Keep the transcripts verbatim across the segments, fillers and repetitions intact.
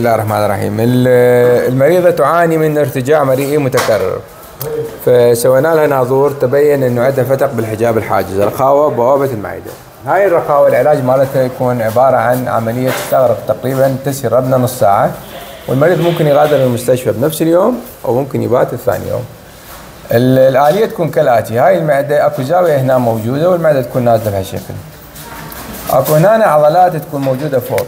الله الرحمن الرحيم. المريضة تعاني من ارتجاع مريئي متكرر، فسوينا لها ناظور تبين انه عندها فتق بالحجاب الحاجز، رخاوة بوابة المعدة. هاي الرخاوة العلاج مالتها يكون عبارة عن عملية تستغرق تقريبا تسير ربنا نص ساعة، والمريض ممكن يغادر المستشفى بنفس اليوم او ممكن يبات الثاني يوم. الآلية تكون كالآتي: هاي المعدة اكو زاوية هنا موجودة والمعدة تكون نازلة بهالشكل. اكو هنا عضلات تكون موجودة فوق.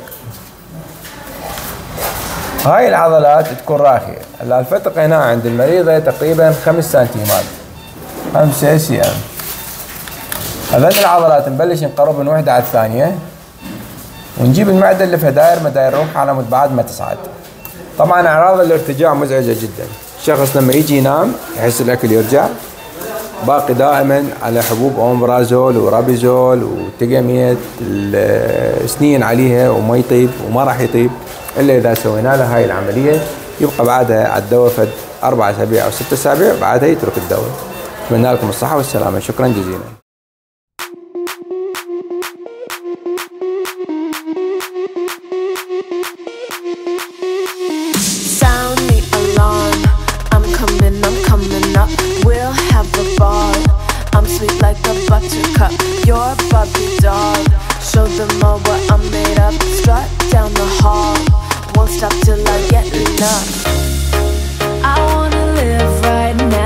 هاي العضلات تكون راخية. الفتق هنا عند المريضة تقريبا خمس سنتيمات، خمسة سي ام. هذين العضلات نبلش نقرب من وحدة على الثانية، ونجيب المعدة اللي فيها داير مداير روح على مود بعد ما تصعد. طبعا اعراض الارتجاع مزعجة جدا. الشخص لما يجي ينام يحس الاكل يرجع، باقي دائما على حبوب اومبرازول ورابيزول وتيجاميت، السنين عليها وما يطيب وما راح يطيب الا اذا سوينا له هاي العمليه. يبقى بعدها على الدواء فد اربع اسابيع او ست اسابيع، بعدها يترك الدواء. اتمنى لكم الصحه والسلامه، شكرا جزيلا. Buttercup, your Barbie doll. Show them all what I'm made of. Strut down the hall, won't stop till I get enough. I wanna live right now.